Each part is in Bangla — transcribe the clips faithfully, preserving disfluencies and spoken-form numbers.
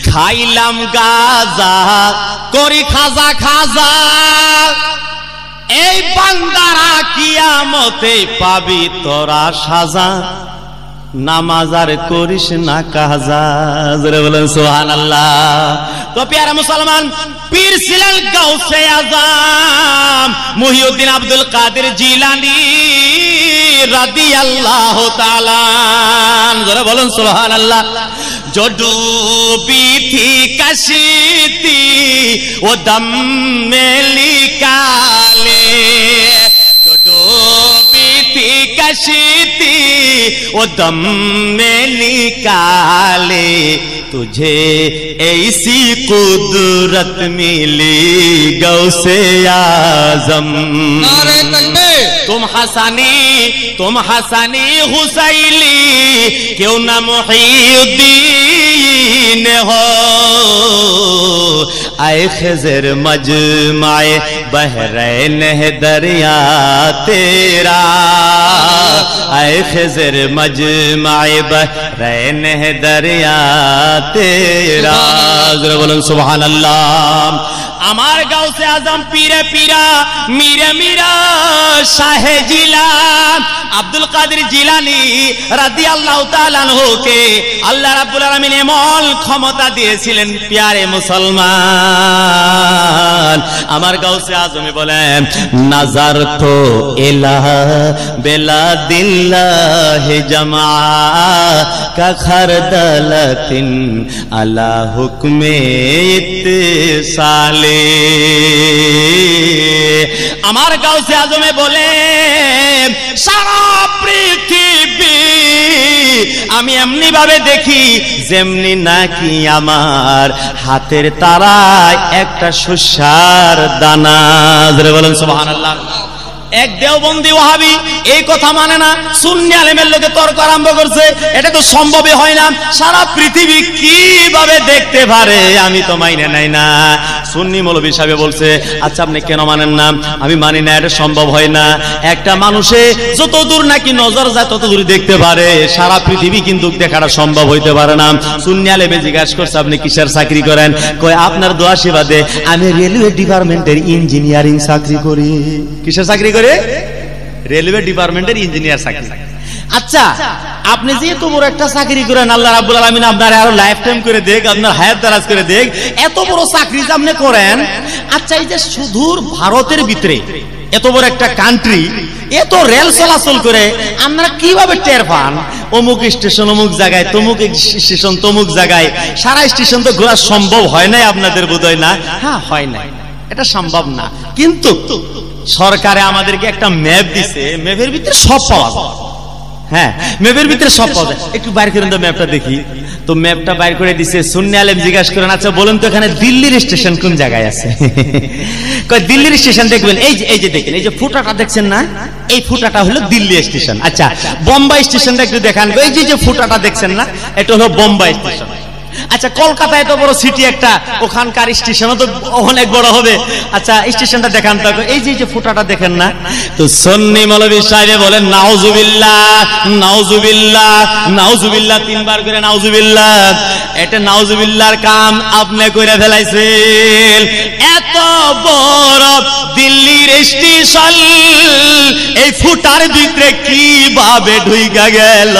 খাইলাম গাজা করি খাজা খাজা এই বান্দারা কিয়ামতে পাবি তোরা সাজা নামাজ আর করিস না কাজা জোরে বলেন সুবহানাল্লাহ। তো প্যারা মুসলমান পীর ছিলেন গাউসে আজম মুহিউদ্দিন আব্দুল কাদের জিলানী রাদিয়াল্লাহু তাআলা জোরে বলেন সুবহানাল্লাহ। जो डूबी थी कश्ती वो दम में निकाले जो डूबी थी कश्ती वो दम में निकाले तुझे ऐसी कुदरत मिली गौसे आजम। तुम हसनी तुम हसनी हुसैली क्यों न मुहीउद्दीन हो आए खिज़र मजमाए बहरैन है दरिया तेरा आए खिज़र मजमाए बहरैन है दरिया तेरा जरा बोलन सुभान अल्लाह। আমার গাউসে আজম পীরে পীরা মিরে মিরা শাহে জিলা আব্দুল কাদের জিলানী রাদিয়াল্লাহু তাআলা আনহুকে আল্লাহ রাব্বুল আলামিন এমন ক্ষমতা দিয়েছিলেন প্যারে মুসলমান। আমার গাউসে আজমে বলেন নাজার তো ইলা বেলাদিল্লাহি জামা কা খারদালাতিন আলা হুকমে ইত্তিসালে। আমার গাউসে আজমে বলে সারা পৃথিবী আমি এমনি ভাবে দেখি যেমনি নাকি আমার হাতের তারায় একটা শস্যার দানা জোরে বলেন সুবহানাল্লাহ। এক দেওবন্দি ওয়াহাবি এই কথা মানে না, সুন্নি আলেমের লোকে তর্ক আরম্ভ করছে, এটা তো সম্ভবই হয় না, সারা পৃথিবী কিভাবে দেখতে পারে আমি তো মাইনে নাই না। সুন্নি মৌলবী সাহেব বলছে আচ্ছা আপনি কেন মানেন না? আমি মানি না, এটা সম্ভব হয় না। একটা মানুষে যত দূর নাকি নজর যায় তত দূর দেখতে পারে, সারা পৃথিবী কিন্তু দেখাটা সম্ভব হইতে পারে না। সুন্নি আলেমে জিজ্ঞাসা করছে আপনি কিসের চাকরি করেন? কয় আপনার দোয়া সেবাদে আমি রেলওয়ে ডিপার্টমেন্টের ইঞ্জিনিয়ারিং চাকরি করি। কিসের চাকরি করে? রেলওয়ে ডিপার্টমেন্টের ইঞ্জিনিয়ার চাকরি। আচ্ছা আপনি যে এত বড় একটা চাকরি করেন, আল্লাহ রাব্বুল আলামিন আপনার আরো লাইফ টাইম করে দেখ, আপনার হায়াত দারাজ করে দেখ, এত বড় চাকরি যে আপনি করেন, আচ্ছা এই যে সুদূর ভারতের ভিতরে এত বড় একটা কান্ট্রি, এত রেল চলাচল করে আপনারা কিভাবে টের পান? অমুক স্টেশন অমুক জায়গায়, তমুক স্টেশন তমুক জায়গায়, সারা স্টেশন তো ঘোরা সম্ভব হয় নাই আপনাদের বোধহয় না? হ্যাঁ হয় নাই, এটা সম্ভব না। কিন্তু সরকারে আমাদেরকে একটা ম্যাপ দিছে, ম্যাপের ভিতরে সব পাওয়া যায়। হ্যাঁ ম্যাপের ভিতরে সব পাওয়া যায়। একটু বাইর করেন তো ম্যাপটা দেখি। তো ম্যাপটা বাইর করে দিছে। সুন্নি আলেম জিজ্ঞাসা করেন আচ্ছা বলেন তো এখানে দিল্লির স্টেশন কোন জায়গায় আছে? কয় দিল্লির স্টেশন দেখবেন এই যে এই যে দেখেন এই যে ফুটাটা দেখছেন না, এই ফুটাটা হলো দিল্লি স্টেশন। আচ্ছা বোম্বাই স্টেশনটা একটু দেখান, এই যে যে ফুটাটা দেখছেন না, এটা হলো বোম্বাই স্টেশন। আচ্ছা কলকাতা এত বড় সিটি একটা, ওখানকার স্টেশনও তো অনেক বড় হবে। আচ্ছা স্টেশনটা দেখান তো, এই যে যে ফুটাটা দেখেন না। তো সুন্নি মৌলভী সাহেব বলেন নাউজুবিল্লাহ নাউজুবিল্লাহ নাউজুবিল্লাহ, তিনবার করে নাউজুবিল্লাহ। এটা নাউজুবিল্লাহর কাম আপনি কইরা ফেলাইছেন। এত বড় দিল্লির স্টেশন এই ফুটার ভিতরে কিভাবে ঢুইকা গেল?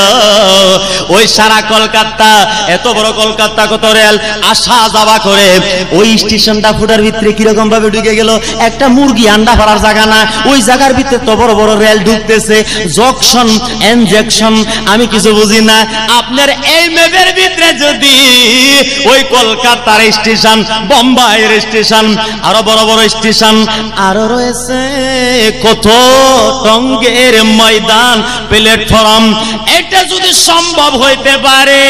ওই সারা কলকাতা, এত বড় কলকাতা কত রেল আসা যাওয়া করে, ওই স্টেশনটা ফুটার ভিতরে কিরকম ভাবে ঢুকে গেল? একটা মুরগি আন্ডা পাড়ার জায়গা না, ওই জায়গার ভিতরে তো বড় বড় রেল ঢুকতেছে, জংশন ইনজেকশন আমি কিছু বুঝি না। আপনার এই ম্যাপের ভিতরে যদি ওই কলকাতার স্টেশন, বোম্বাইয়ের স্টেশন, আরো বড় বড় স্টেশন আরো রয়েছে, কত টঙ্গের ময়দান, প্ল্যাটফর্ম, এটা যদি সম্ভব হইতে পারে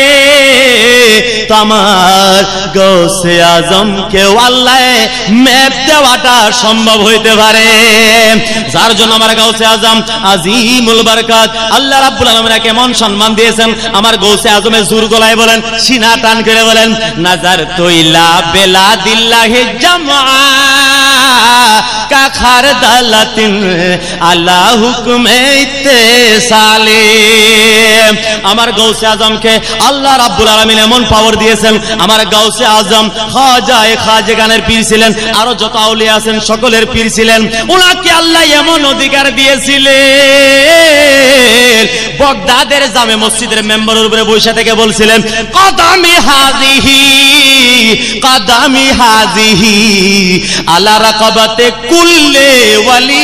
তো আমার গৌসে আজম কেউ আল্লাহ ম্যাপ দেওয়াটা সম্ভব হইতে পারে। যার জন্য আমার গৌসে আজম আজিমুল বরকত আল্লাহ রাব্বুল আলামিন কেমন সম্মান দিয়েছেন। আমার গৌসে আজমের জোর গলায় বলেন, সিনা টান করে বলেন নাজার তৈলা বেলাদিল্লাহি জামা কা খারদালাতিন আলা হুকমে ইত্তেসালে। আমার গাউসে আজমকে আল্লাহ রাব্বুল আলামিন এমন পাওয়ার দিয়েছেন। আমার গাউসে আজম খাজায়ে খাজগানের পীর ছিলেন, আরো যত আউলিয়া আছেন সকলের পীর ছিলেন। ওনাকে আল্লাহ এমন অধিকার দিয়েছিলেন, বাগদাদের জামে মসজিদের মেম্বারের উপরে বসে থেকে বলছিলেন, কদামি হাজিহি কদামি হাজিহি আলা রাকাবাতে কুল্লে ওয়ালি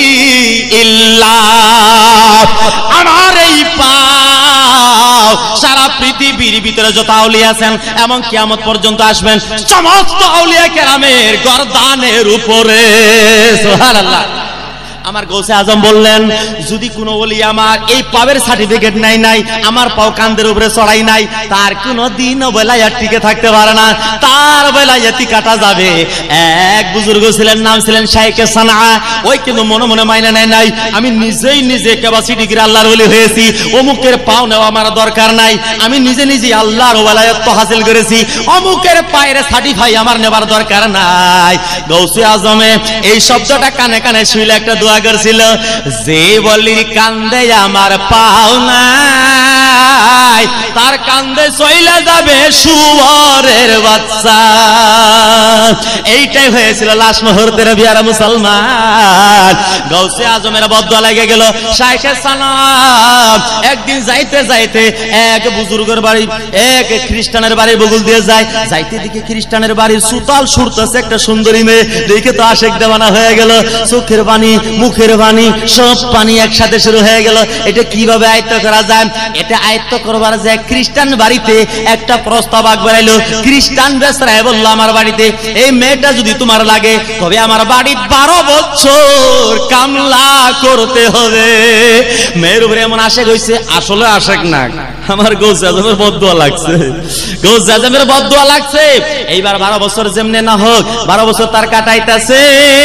ইল্লাহ। আমার এই পাও সারা পৃথিবীর ভিতরে যত আউলিয়া আছেন এবং কিয়ামত পর্যন্ত আসবেন সমস্ত আউলিয়া কেরামের গর্দানের উপরে। সুবহানাল্লাহ। আমার গাউসে আজম বললেন, যদি কোনো ওলি আমার এই পাওয়ের সার্টিফিকেট নাই নাই আমার পাও কান্দের উপরে চড়াই নাই, তার কোনো দিন বেলায়াত টিকে থাকতে পারে না, তার বেলায়াতি কাটা যাবে। এক বুজুর্গ ছিলেন, নাম ছিলেন শাইখে সানা। ওই কিন্তু মনে মনে মাইনা নেয় নাই, আমি নিজেই নিজে ক্যাপাসিটি করে আল্লাহর ওলি হয়েছি, অমুকের পাও নেওয়া আমার দরকার নাই, আমি নিজে নিজে আল্লাহর বেলায়াত হাসিল করেছি, অমুকের পায়ের সার্টিফাই আমার নেবার দরকার নাই। গাউসে আজমে এই শব্দটা কানে কানে শুইলে একটা দোয়া করছিল, যে বলির কান্দে আমার পাও নাই, তার কান্দে চইলা যাবে শুয়োরের বাচ্চা। এইটাই হয়েছিল লাশ মুহূর্তের বিয়ারা মুসলমান। গাউসে আজমের বদদোয়া লেগে গেল। শাইখে সানাম একদিন যাইতে যাইতে এক বুজুর্গের বাড়ি, এক খ্রিস্টানের বাড়ি বগুল দিয়ে যায়। যাইতে দিকে খ্রিস্টানের বাড়ির সুতাল সুরতেছে একটা সুন্দরী মেয়ে, দেখে তো আশেক দেওয়ানা হয়ে গেল। চোখের পানি, মুখের পানি, সব পানি একসাথে শুরু হয়ে গেল। এটা কিভাবে আয়ত্ত করা যায়? এটা আয়ত্ত করবার যে খ্রিস্টান বাড়িতে একটা প্রস্তাব আগ বেড়াইলো। খ্রিস্টান বেসরায় বললো, আমার বাড়িতে এই মেয়েটা যদি তোমার লাগে তবে আমার বাড়ি বারো বছর কামলা করতে হবে। মেয়ের উপরে এমন আশেক হয়েছে, আসলে আশেক না, আমার গাউসে আজমের বদদোয়া লাগছে, গাউসে আজমের বদদোয়া লাগছে। এইবার বারো বছর যেমনে না হোক বারো বছর তার কাটাইতেছে।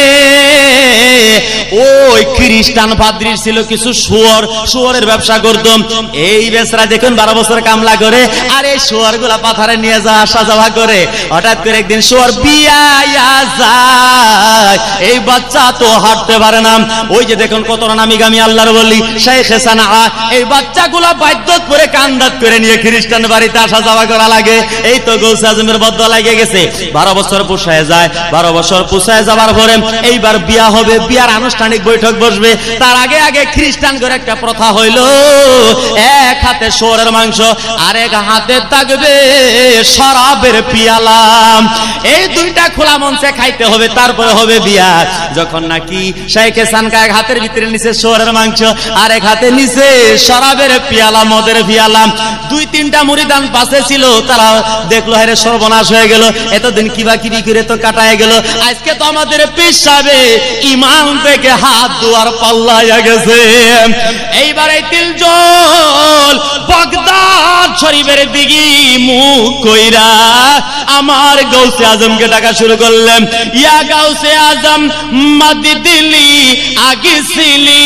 ওই খ্রিস্টান পাদ্রীর ছিল কিছু শুয়োর, শুয়োরের ব্যবসা করতাম। এই বেচরা দেখুন বারো বছর কামলা করে, আর এই শুয়োর গুলা পাথারে নিয়ে যাওয়া আসা যাওয়া করে। হঠাৎ করে একদিন শুয়োর বিয়াইয়া যায়, এই বাচ্চা তো হাঁটতে পারে না। ওই যে দেখুন কত নামি গামি আল্লাহর বলি শাইখে সানা, এই বাচ্চাগুলা বাধ্যত করে কান্দাত করে নিয়ে খ্রিস্টান বাড়িতে আসা যাওয়া করা লাগে। এই তো গাউসে আজমের বদদোয়া লাগে গেছে। বারো বছর পুষায় যায়, বারো বছর পুষায় যাবার পরে এইবার বিয়া হবে, বিয়ার আনুষ্ঠানিক বৈঠক বসবে। তার আগে আগে খ্রিস্টান করে একটা প্রথা হইল, এক হাতে শুয়োরের মাংস আর এক হাতে থাকবে শরাবের পিয়ালা। এই দুইটা খোলা মঞ্চে খাইতে হবে, তারপরে হবে বিয়া। যখন নাকি শাইখে সানকা এক হাতের ভিতরে নিচে শুয়োরের মাংস আর এক হাতে নিচে শরাবের পিয়ালা, মদের পিয়ালা। দুই তিনটা মুরিদান পাশে ছিল, তারা দেখলো হারে সর্বনাশ হয়ে গেল, এতদিন কিবা কিবি করে তো কাটায় গেল, আজকে তো আমাদের পীর সাহেব ইমান থেকে হাত দুয়ার পাল্লাইয়া গেছে। এইবার এই তিলজল বাগদাদ শরীফের দিকে মুখ কইরা আমার গাউসে আজমকে ডাকা শুরু করলেন, ইয়া গাউসে আজম মাদি দিলি আগিসিলি,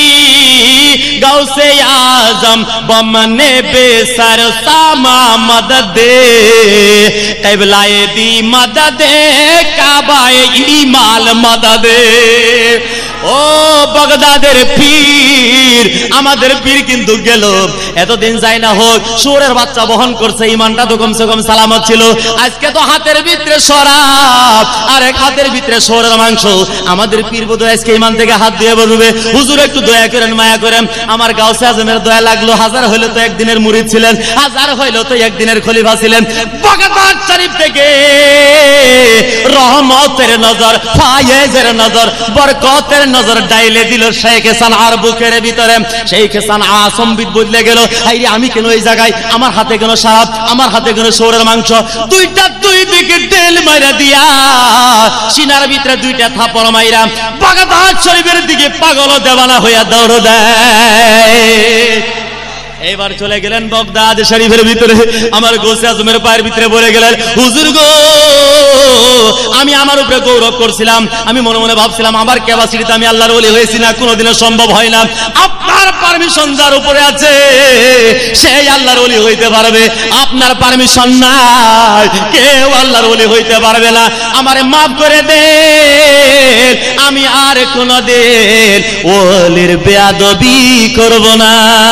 গাউসে আজম বমনে বেসর সামা মদদে, কিবলায়ে দি মদদে, কাবায়ে ইমাল মদদে। ও বাগদাদের পীর, আমাদের পীর কিন্তু গেল, এতদিন যাই না হোক শুয়োরের বাচ্চা বহন করছে, ইমানটা তো কমসে কম সালামত ছিল। আজকে তো হাতের ভিতরে শরাব আর এক হাতের ভিতরে শুয়োরের মাংস। আমাদের পীর বোধহয় আজকে ইমান থেকে হাত দিয়ে বলবে, হুজুর একটু দয়া করেন, মায়া করেন। আমার গাউসে আজমের দয়া লাগলো। হাজার হইলো তো একদিনের মুরিদ ছিলেন, হাজার হইলো তো একদিনের খলিফা ছিলেন। বাগদাদ শরীফ থেকে রহমতের নজর, ফায়েজের নজর, বরকতের নজর ডাইলে দিল শাইখে সানার বুকের ভিতরে। শাইখে সানা সম্বিত বদলে গেল, আইরে আমি কেন এই জায়গায়, আমার হাতে কেন শরাব, আমার হাতে কেন শুয়োরের মাংস। দুইটা দুই দিকে তেল মাইরা দিয়া সিনার ভিতরে দুইটা থাপড় মাইরা বাগদাদ শরীফের দিকে পাগল দেওয়ানা হইয়া দৌড় দেয়। এবার চলে গেলেন বাগদাদ শরীফের ভিতরে। আমার গাউসে আজমের পায়ের ভিতরে বলে গেলেন, হুজুর গো আমি আমার উপরে গৌরব করছিলাম, আমি মনে মনে ভাবছিলাম আমার ক্যাপাসিটিতে আমি আল্লাহর ওলি হয়েছি না, কোনোদিনও সম্ভব হয় না। আপনার পারমিশন যার উপরে আছে সেই আল্লাহর ওলি হইতে পারবে, আপনার পারমিশন নাই কেউ আল্লাহর ওলি হইতে পারবে না। আমারে মাফ করে দে, আমি আর কোনদিন ওলির বেয়াদবি করব না।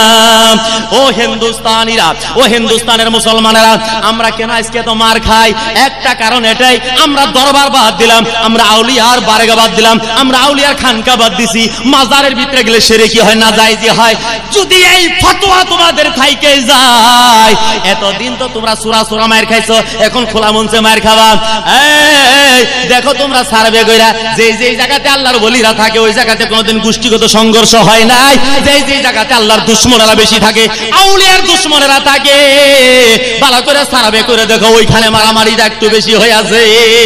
ও হিন্দুস্তানিরা, ও হিন্দুস্তানের মুসলমানেরা, আমরা কেন আজকে তো মার খাই? একটা কারণ এটাই, আমরা দরবার বাদ দিলাম, আমরা আউলিয়ার বারগা বাদ দিলাম, আমরা আউলিয়ার খানকা বাদ দিছি। মাজারের ভিতরে গেলে শিরকি হয় না জায়েজি হয়। যদি এই ফতোয়া তোমাদের থাইকে যায়, এতদিন তো তোমরা সূরা সূরা মার খাইছো, এখন খোলা মঞ্চে মার খাবা। এই দেখো তোমরা সার্ভে কইরা যে যে জায়গাতে আল্লাহর ওলিরা থাকে ওই জায়গাতে কোনোদিন গোষ্ঠীগত সংঘর্ষ হয় নাই। যে যে জায়গাতে আল্লাহর দুশমনেরা বেশি থাকে, আউলিয়ার দুশমনেরা থাকে, ভালো করে সার্ভে করে দেখো ওইখানে মারামারিটা একটু বেশি হয়ে আছে।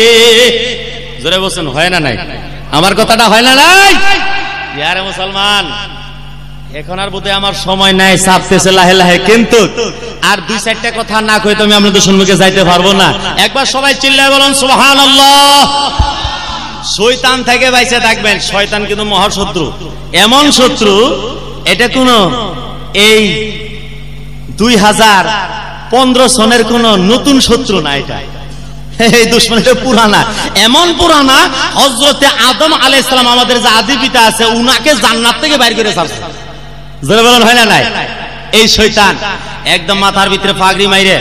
জোরে বলছেন হয় না নাই? আমার কথাটা হয় না নাই? ইয়ারে মুসলমান, এখন আর বোধহয় আমার সময় নাই, চাপতেছে লাহে লাহে, কিন্তু আর দুই চারটা কথা না কই তো আমি আপনাদের সম্মুখে যাইতে পারবো না। একবার সবাই চিল্লায় বলুন সুবহানাল্লাহ। শয়তান থেকে বাইসে থাকবেন। শয়তান কিন্তু মহাশত্রু, এমন শত্রু এটা কোন এই দুই হাজার পনেরো সনের কোন নতুন শত্রু না, এটা এই দুশমনটা পুরানা, এমন পুরানা হযরতে আদম আলাইহিস সালাম আমাদের যে আদি পিতা আছে উনাকে জান্নাত থেকে বাইর করে ছাড়ছে। জোরে বলেন হয় না নাই? এই শয়তান একদম মাথার ভিতরে পাগড়ি মাইরে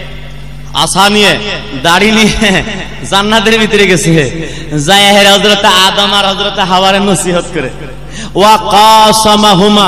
আসা নিয়ে দাড়ি নিয়ে জান্নাতের ভিতরে গেছে, যায় হযরত আদম আর হযরত হাওয়ার নসিহত করে, ওয়া কাসামাহুমা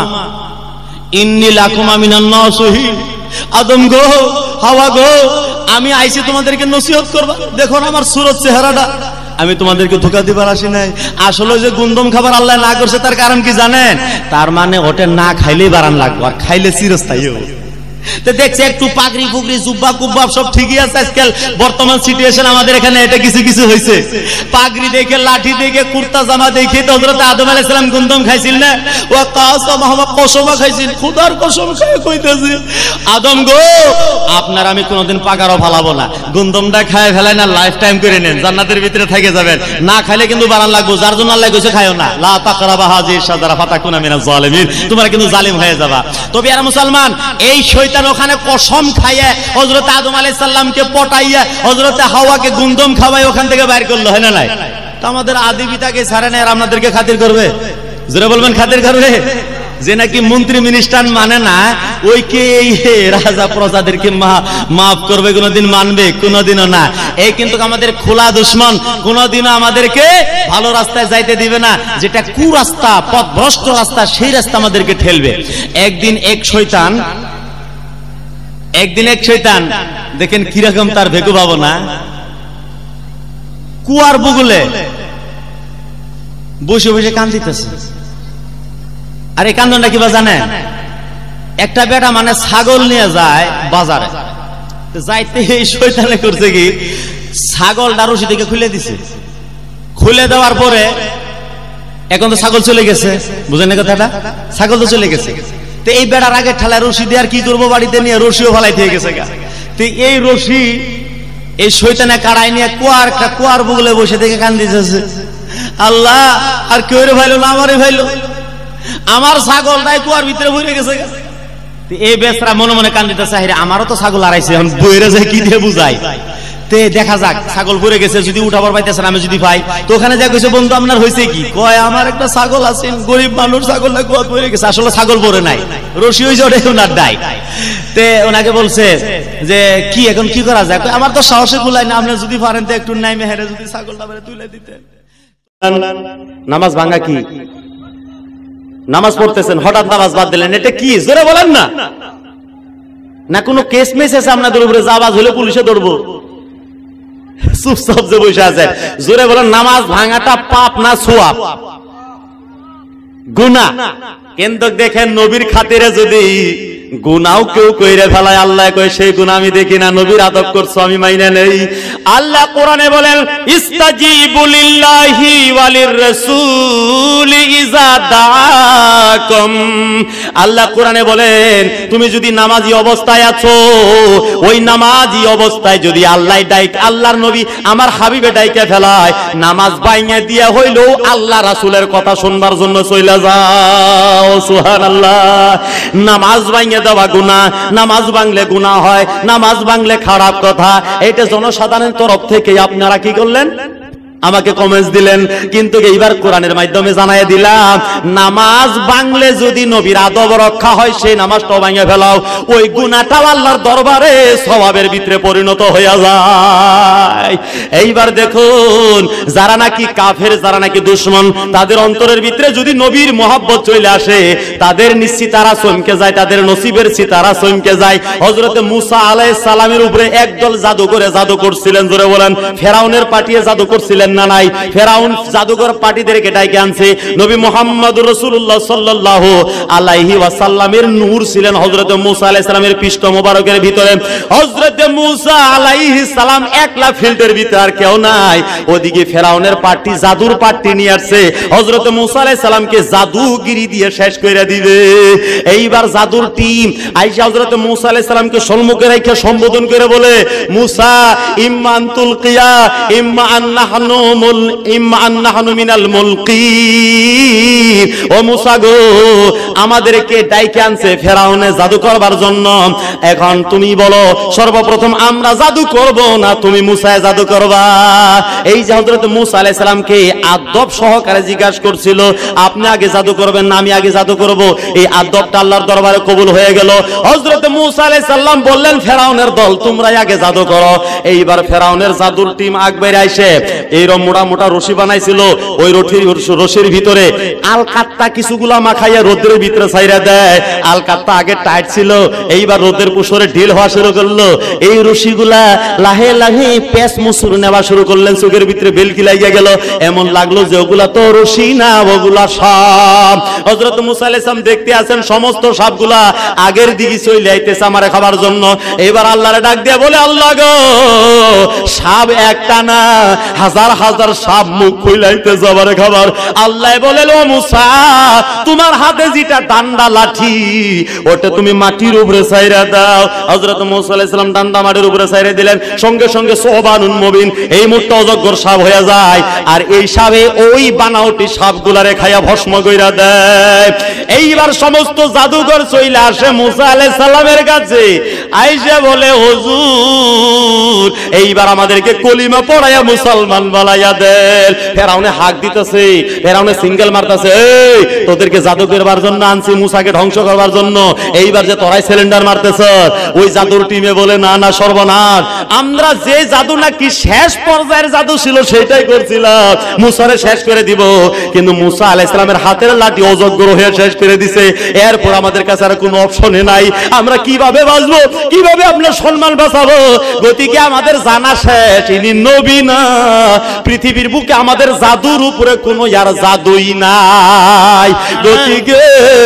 ইন্নী লাকুমা মিনান নাসিহিন। আদম গো, হাওয়া গো, আমি আইছি তোমাদেরকে নসিহত করবা, দেখো না আমার সুরত চেহারাটা, আমি তোমাদেরকে ধোঁকা দিবার আসি নাই। আসলে যে গুন্দম খাবার আল্লাহ না করছে তার কারণ কি জানেন? তার মানে ওটা না খাইলেই বারান লাগবে, আর খাইলে চিরস্থায়ী হবে। দেখছে একটু পাগড়ি ফুগড়ি জুব্বা কুব্বা সব ঠিকই আছে, আজকাল বর্তমান সিচুয়েশন আমাদের এখানে এটা কিছু কিছু হয়েছে। পাগড়ি দেখে, লাঠি দেখে, কুর্তা জামা দেখে তো হযরত আদম আলাইহিস সালাম গুন্দম খাইছিল না? ও কাসামা কসমা খাইছিল, খোদার কসম খায় কইতাছে, আদম গো আপনার আমি কোনোদিন পাগারও ফালাবো না, গুন্দমটা খায় ফেলাই না, লাইফ টাইম করে নেন, জান্নাতের ভিতরে থেকে যাবেন, না খাইলে কিন্তু বারান লাগবো। যার জন্য আল্লাহ কইছে খায়ও না, লা তাকরাবা হাযিহি শাজারা ফাতাকুনা মিনাজ জালিমিন, তোমরা কিন্তু জালিম হয়ে যাবা। তবে আর মুসলমান, এই শয়তান ওখানে কসম খাইয়ে হযরত আদম আলাইহিস সালামকে পটাইয়া হযরত হাওয়াকে গুন্দম খাওয়াই ওখান থেকে বাইর করলো, হয় না নাই? তো আমাদের আদি পিতাকে ছাড়ে না, আর আপনাদেরকে খাতির করবে? জোরে বলবেন খাতির করবে? যে নাকি মন্ত্রী মিনিস্টার মানে না, ওই কে রাজা প্রজাদেরকে মাফ করবে, কোনোদিন মানবে? কোনোদিনও না। এই কিন্তু আমাদের খোলা দুশমন, কোনোদিনও আমাদেরকে ভালো রাস্তায় যাইতে দিবে না। যেটা কুরাস্তা, পথভ্রষ্ট রাস্তা, সেই রাস্তা আমাদেরকে ঠেলবে। একদিন এক শয়তান একদিন এক শয়তান দেখেন কিরকম তার ভেকু ভাবনা, কুয়ার বুগুলে বসে বসে কান্দিতেছে। আর এই কান্দনটা কিবা জানেন? একটা বেটা মানে ছাগল নিয়ে যায় বাজারে, যাইতে এই শয়তানে করছে কি, ছাগলটা রশি থেকে খুলে দিছে। খুলে দেওয়ার পরে এখন তো ছাগল চলে গেছে, বুঝেন না কথাটা? ছাগল তো চলে গেছে। তো এই বেড়ার আগে ঠেলা রশি দিয়ে আর কি করবো, বাড়িতে নিয়ে রশিও ফালাই দিয়ে গেছে গা। তো এই রশি এই শয়তানে কাড়াই নিয়ে কুয়ার কুয়ার বুগলে বসে থেকে কান্দিতেছে, আল্লাহ আর কেউ রে ভাইলো না, আমারে ভাইলো, আমার ছাগলটাই কুয়ার ভিতরে ভরে গেছে গা। এই বেচরা মনে মনে কান্দিতেছে, আমারও তো ছাগল হারাইছে, এখন বইরে যায় কি দিয়ে বুঝাই। তে দেখা যাক, ছাগল পড়ে গেছে, যদি উঠাবার পাইতেছেন আমি যদি পাই। তো ওখানে যা কইছে, বন্ধু আপনার হয়েছে কি? কয় আমার একটা ছাগল আছে, গরিব মানুষ, ছাগলটা কুয়া পড়ে গেছে। আসলে ছাগল পড়ে নাই, রশি হয়েছে, ওটাই ওনার দায়। তে ওনাকে বলছে যে কি এখন কি করা যায়? আমার তো সাহসে কুলাই না, আপনি যদি পারেন তো একটু নাইমে হেরে যদি ছাগলটা তুলে দিতেন। নামাজ ভাঙা কি? নামাজ পড়তেছেন, হঠাৎ নামাজ বাদ দিলেন, এটা কি? জোরে বলেন না। না কোনো কেস মেস আছে আপনাদের উপরে, আওয়াজ হলে পুলিশে ধরবো? চুপচাপ যে বসে আছে, জোরে বলেন নামাজ ভাঙাটা পাপ না সওয়াব? গুনাহ। কিন্তু দেখেন নবীর খাতিরে যদি গুনাও কেউ কইরে ফেলায়, আল্লাহ কয় সেই গুনাহ আমি দেখি না, নবীর আদব করছো আমি মাইনা নেই। আল্লাহ কোরআনে বলেন ইস্তাজিবু লিল্লাহি ওয়ালির রাসূলি ইযা দাআকুম। আল্লাহ কোরআনে বলেন তুমি যদি নামাজি অবস্থায় আছো, ওই নামাজি অবস্থায় যদি আল্লাহ ডাইক, আল্লাহর নবী আমার হাবিবে ডাইকে ফেলায়, নামাজ বাইঙে দিয়া হইলেও আল্লাহ রাসূলের কথা শুনবার জন্য চইলা যাও। সুবহানাল্লাহ। নামাজ বাইঙে দেওয়া গুনাহ, নামাজ ভাঙলে গুনাহ হয়, নামাজ ভাঙলে খারাপ কথা। এটা জনসাধারণের তরফ থেকে আপনারা কি করলেন? আমাকে কমেন্টস দিলেন, কিন্তু এইবার কোরআনের মাধ্যমে জানাই দিলাম নামাজ ভাঙলে যদি নবীর আদব রক্ষা হয় সেই নামাজটাও ভাঙে ফেলাও, ওই গুনাহটাও আল্লাহর দরবারে সওয়াবের ভিতরে পরিণত হয়ে যায়। এইবার দেখুন যারা নাকি কাফের, যারা নাকি দুশমন, তাদের অন্তরের ভিতরে যদি নবীর মহব্বত চলে আসে, তাদের নিশ্চিত তারা চমকে যায়, তাদের নসিবের সিতারা চমকে যায়। হযরতে মুসা আলাইহিস সালামের উপরে একদল জাদু করে জাদু করছিলেন, জোরে বলেন। ফেরাউনের পাঠিয়ে জাদু করছিলেন না নাই? ফেরাউন জাদুকর পার্টিদেরকে ডাইকে আনছে। নবী মুহাম্মদুর রাসূলুল্লাহ সাল্লাল্লাহু আলাইহি ওয়াসাল্লামের নূর ছিলেন হযরতে মুসা আলাইহিস সালামের পৃষ্ঠ মোবারকের ভিতরে। হযরতে মুসা আলাইহিস সালাম একলা ফিল্ডের ভিতরে, আর কেউ নাই। ওদিকে ফেরাউনের পার্টি জাদুর পার্টি নিয়ে আসছে, হযরতে মুসা আলাইহিস সালামকে জাদুগিরি দিয়ে শেষ কইরা দিবে। এইবার জাদুর টিম আইসা হযরতে মুসা আলাইহিস সালামকে সম্মুখে রেখে সম্বোধন করে বলে, মুসা ইম্মা আনতুল কিয়া ইম্মা আন্নাহনু ইম্মা আন্নাহনু মিনাল মুলকিন। ও মুসা গো, আমাদেরকে ডাইকে আনছে ফেরাউনে জাদু করবার জন্য, এখন তুমি বলো সর্বপ্রথম আমরা জাদু করব না তুমি মুসায় জাদু করবা? এই যে হযরত মুসা আলাইহিস সালামকে আদব সহকারে জিজ্ঞাসা করছিল, আপনি আগে জাদু করবেন না আমি আগে জাদু করব? এই আদবটা আল্লাহর দরবারে কবুল হয়ে গেল। হযরত মুসা আলাইহিস সালাম বললেন ফেরাউনের দল তোমরাই আগে জাদু করো। এইবার ফেরাউনের জাদুর টিম আকবার আইসে এইরকম মোটা মোটা রশি বানাইছিল, ওই রশির রশির ভিতরে আলকাত্তা কিছুগুলা মাখাইয়া রোদের ভিতরে ছাইরা দেয়। আলকাত্তা আগে টাইট ছিল, এইবার রোদের পুষরে ঢিল হওয়া শুরু করলো। এই রশিগুলা লাহে লাহে পেস মুসুর নেওয়া শুরু করলেন, চোখের ভিতরে বেলকি লাগিয়া গেল। এমন লাগলো যে ওগুলা তো রশি না, ওগুলা সাপ। হযরত মুসা আলাইহিস সালাম দেখতে আছেন সমস্ত সাপগুলা আগের দিকে চলে আইতেছে আমারে খাবার জন্য। এবার আল্লাহরে ডাক দিয়ে বলে, আল্লাহ গো, সাপ একটা না হাজার হাজার সাপ মুখ খুইলাইতে যাবারে খাবার। আল্লাহ বলে, ও মুসা তোমার হাতে যেটা ডান্ডা লাঠি ওটা তুমি মাটির উপরে ছাইরা দাও। হযরত মুসা আলাইহিস সালাম ডান্ডা মাটির উপরে ছাইরা দিলেন, সঙ্গে সঙ্গে সোবানুন মুবিন এই মুহূর্তে অজগর সাপ হয়ে যায়। আর এই সাপে ওই বানাওটি সাপগুলারে খাইয়া ভস্ম কইরা দেয়। এইবার সমস্ত জাদুঘর চলে আসে মুসা আলাইহিস সালামের কাছে, আইসা বলে হুজুর এইবার আমাদেরকে কলিমা পড়াইয়া মুসলমান বানাইয়া দেন। ফেরাউনে হাক দিতেছে, ফেরাউনে সিঙ্গেল মারতেছে, এই তোদেরকে জাদু করবার জন্য আনছি, মুসাকে ধ্বংস করবার জন্য। এইবার যে তোরাই সিলিন্ডার মারতেছ। ওই জাদুর টিমে বলে, না না সর্বনাশ, আমরা যে জাদু নাকি শেষ পর্যায়ের জাদু ছিল সেটাই করছিলাম, মুসারে শেষ করে দিব। কিন্তু মুসা আলাইহিস সালামের হাতের লাঠি অজগর হয়ে শেষ করে দিছে। এরপর আমাদের কাছে আর কোনো অপশনই নাই, আমরা কিভাবে বাঁচবো, কিভাবে আপনার সম্মান বাঁচাবো? গতিকে আমাদের জানা শেষ, ইনি নবী না। পৃথিবীর বুকে আমাদের জাদুর উপরে কোনো আর জাদুই নাই। গতিকে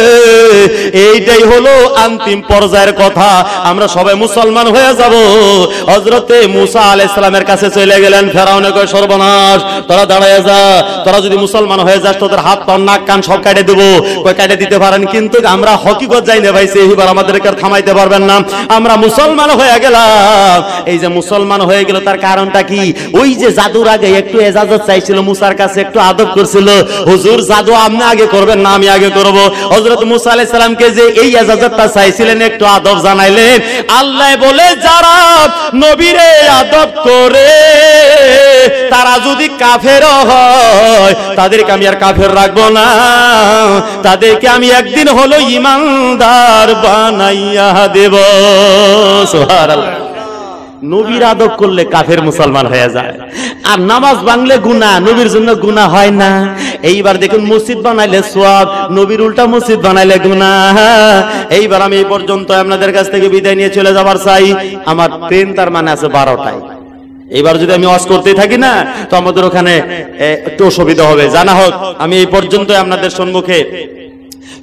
এইটাই হলো অন্তিম পর্যায়ের কথা, আমরা সবাই মুসলমান হয়ে যাব। হযরতে মুসা আলাইহিস সালামের কাছে চলে গেলেন। ফেরাউনে কয়, সর্বনাশ, তোরা দাঁড়ায় যা, তোরা যদি মুসলমান হয়ে যাস তোদের হাত পা নাক কান সব কেটে দেব। কয় কেটে দিতে পারেন, কিন্তু আমরা হকিকত যাই না ভাইছে, এইবার আমাদেরকে আর থামাইতে পারবেন না। আমরা মুসলমান হয়ে গেলাম। এই যে মুসলমান হয়ে গেল তার কারণটা কি? ওই যে জাদুর আগে একটু এজাজত চাইছিল, মুসার কাছে একটু আদব করছিল, হুজুর জাদু আপনি আগে করবেন না আমি আগে করব। হযরত মুসা আলাইহিস সালামকে যে এই এজাজতটা চাইছিলেন, একটু আদব জানাইলেন। আল্লাহ বলে, যারা নবীরে আদব করে তারা যদি কাফের হয় তাদেরকে আমি আর কাফের রাখবো না, তাদেরকে আমি একদিন হলো ঈমানদার বানাইয়া দেব। সুবহানাল্লাহ। নবীর আদব করলে কাফের মুসলমান হয়ে যায়, আর নামাজ ভাঙলে গুনাহ, নবীর জন্য গুনাহ হয় না। এইবার দেখুন মসজিদ বানাইলে সওয়াব, নবীর উল্টা মসজিদ বানাইলে গুনাহ। এইবার আমি এই পর্যন্ত আপনাদের কাছ থেকে বিদায় নিয়ে চলে যাবার চাই। আমার ট্রেন তার মানে আছে বারোটায়। এবার যদি আমি ওয়াজ করতেই থাকি না তো আমাদের ওখানে একটু অসুবিধা হবে। জানা হোক আমি এই পর্যন্ত আপনাদের সম্মুখে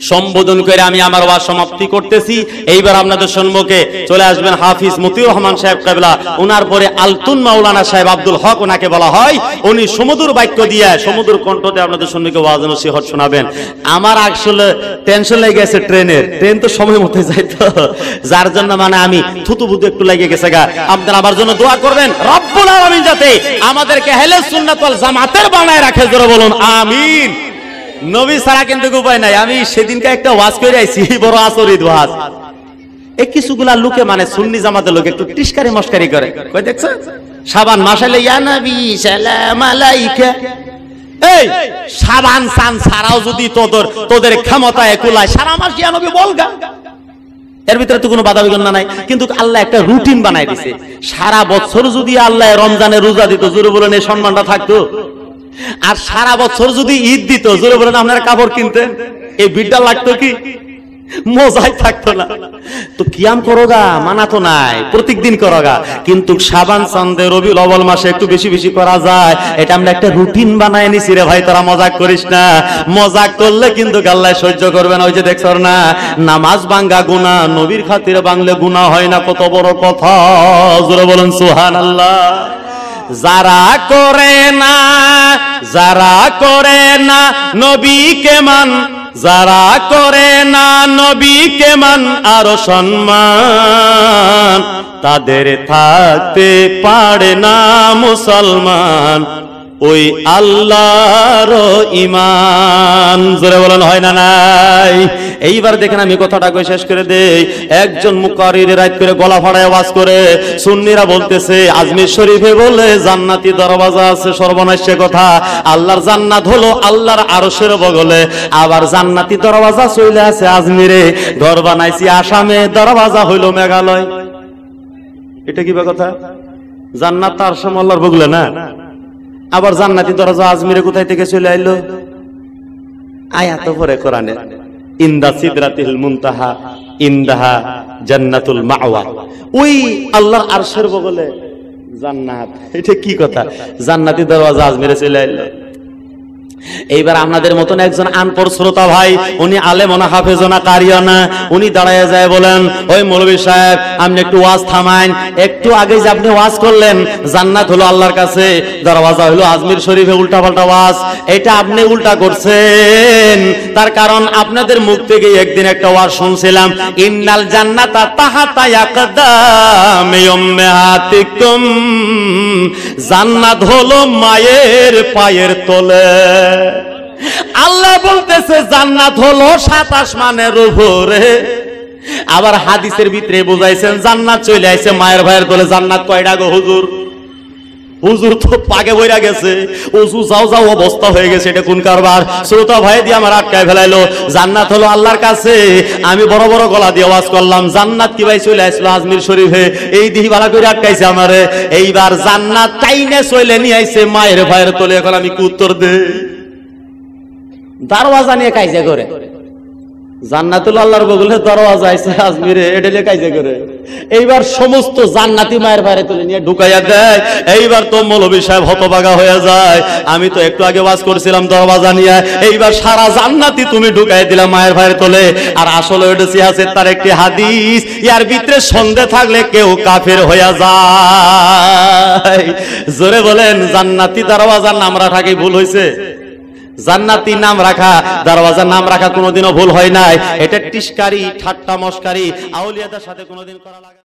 সম্বোধন করে আমি আমার ওয়াজ সমাপ্তি করতেছি। এইবার আপনাদের সম্মুখে চলে আসবেন হাফিজ মতিউর রহমান সাহেব কেবলা, ওনার পরে আলতুন মাওলানা সাহেব আব্দুল হক ওনাকে বলা হয়, উনি সমুদ্র বাক্য দিয়ে সমুদ্র কণ্ঠতে আপনাদের সম্মুখে ওয়াজ নসিহত শোনাবেন। আমার আসলে টেনশন লেগে গেছে, ট্রেনের ট্রেন তো সময় মতো যায় তো, যার জন্য মানে আমি থুতু বুতু একটু লেগে গেছে গা। আপনারা আমার জন্য দোয়া করবেন রব্বুল আলামিন যাতে আমাদেরকে আহলে সুন্নাত ওয়াল জামাতের বানায় রাখে, জোরে বলুন আমিন। নবী ছাড়া কিন্তু উপায় নাই। আমি সেদিনকে একটা ওয়াজ করে আইছি, বড় আসরিত ওয়াজ। এই কিছুগুলা লোকে মানে সুন্নি জামাতের লোক একটু টিস্কারি মস্কারি করে, কই দেখছো সাবান মাসালে ইয়া নবী সালাম আলাইকা। এই সাবান সান ছাড়াও যদি তোদের তোদের ক্ষমতায় কুলায় সারা মাস ইয়া নবী বলগা, এর ভিতরে তো কোনো বাধা বিঘ্ন নাই। কিন্তু আল্লাহ একটা রুটিন বানাই দিছে, সারা বছর যদি আল্লাহ রমজানে রোজা দিত, জোরে বলেন এই সম্মানটা থাকতো। আর সারা বছর যদি ঈদ দিত, জোরে বলেন আপনারা কাপড় কিনতেন, এই ভিড়টা লাগতো কি? মজাই থাকতো না। তো কিয়াম করোগা মানা তো নাই, প্রত্যেক দিন করোগা, কিন্তু সাবান চান্দে রবিউল আউয়াল মাসে একটু বেশি বেশি করা যায়, এটা আমরা একটা রুটিন বানায় নিছি রে ভাই। তোরা মজাক করিস না, মজাক করলে কিন্তু আল্লাহ সহ্য করবে না। ওই যে দেখছ না, নামাজ ভাঙ্গা গুনাহ, নবীর খাতিরে বাংলে গুনাহ হয় না, কত বড় কথা, জোরে বলেন সুবহানাল্লাহ। যারা করে না, যারা করে না নবীকে মান, যারা করে না নবীকে মান আর সম্মান, তাদের থাকতে পারে না মুসলমান, ওই আল্লাহর ঈমান, জোরে বলেন হয় না নাই? এইবার দেখেন আমি কথাটা কই শেষ করে দেই। একজন মুকাররির রাত করে গলা ফাড়ায় আওয়াজ করে, সুন্নিরা বলতেছে আজমির শরীফে বলে জান্নাতি দরওয়াজা আছে। সর্বনাশে কথা, আল্লাহর জান্নাত হলো আল্লাহর আরশের বগলে, আবার জান্নাতি দরওয়াজা চলে আছে আজমিরে, ঘর বানাইছি আসামে, দরওয়াজা হইল মেঘালয়। এটা কি কথা? জান্নাত আরশে আল্লাহর বগলে না, আবার জান্নাতি দরজা আজমিরে কোথায় থেকে চলে আইলো? আয়াত পড়ে কোরআনে, ইনদা সিদরাতিল মুনতাহা ইনদাহা জান্নাতুল মাওয়া, ওই আল্লাহর আরশের বগলে জান্নাত। এটা কি কথা? জান্নাতি দরজা আজমিরে চলে আইলো। এইবার আপনাদের মতন একজন আনপড় শ্রোতা ভাই, উনি আলেম না হাফেজ না কারিও না, উনি দাঁড়ায় যায় বলেন, ওই মৌলভী সাহেব আপনি একটু ওয়াজ থামাইন, একটু আগে যে আপনি ওয়াজ করলেন জান্নাত হলো আল্লাহর কাছে, দরওয়াজা হলো আজমির শরীফে, উল্টা পাল্টা ওয়াজ, এটা আপনি উল্টা করছেন। তার কারণ আপনাদের মুখ থেকে একদিন একটা ওয়াজ শুনছিলাম, ইন্নাল জান্নাতা তাহাতা ইয়াকদামি উম্মাহাতিকুম, জান্নাত হলো মায়ের পায়ের তলে। আল্লাহ বলতেছে জান্নাত হলো সাত আসমানের উপরে। আবার হাদিসের ভিতরে বুঝাইছেন জান্নাত চলে আইছে মায়ের ভাইয়ের তলে। জান্নাত কয়টা গো হুজুর? হুজুর তো পাগে বইরা গেছে, উজু যাও যাও অবস্থা হয়ে গেছে। এটা কোন কারবার? শ্রোতা ভাই দিয়ে আমার আটকায় ফেলাইলো। জান্নাত হলো আল্লাহর কাছে, আমি বড় বড় গলা দিয়ে আওয়াজ করলাম জান্নাত কি ভাই চলে আসলো আজমির শরীফে, এই দিহি ভাড়া করে আটকাইছে আমারে। এইবার জান্নাত টাইনে চলে নিয়ে আইছে মায়ের ভাইয়ের তলে। এখন আমি কি উত্তর দে? দরওয়াজা নিয়ে কাইজা করে, জান্নাতুল আল্লাহর বগলে দরওয়াজা আইছে আজমিরে, এটা নিয়ে কাইজা করে। এইবার সমস্ত জান্নাতি মায়ের বাইরে তুলে নিয়ে ঢুকাইয়া দেয়। এইবার তো মৌলভী সাহেব হতবাগা হয়ে যায়, আমি তো একটু আগে ওয়াজ করছিলাম দরওয়াজা নিয়ে, এইবার সারা জান্নাতি তুমি ঢুকাই দিলা মায়ের ভাইয়ের তোলে। আর আসলে ওটা সিয়াসের তার একটি হাদিস, ইয়ার ভিতরে সন্দেহ থাকলে কেউ কাফের হয়ে যায়। জোরে বলেন জান্নাতি দরওয়াজার নাম রাখা কি ভুল হয়েছে? জান্নাতি নাম রাখা, দরওয়াজার নাম রাখা কোনোদিনও ভুল হয় নাই। এটা টিস্কারি ঠাট্টা মস্কারি আউলিয়াদের সাথে কোনোদিন করা লাগে।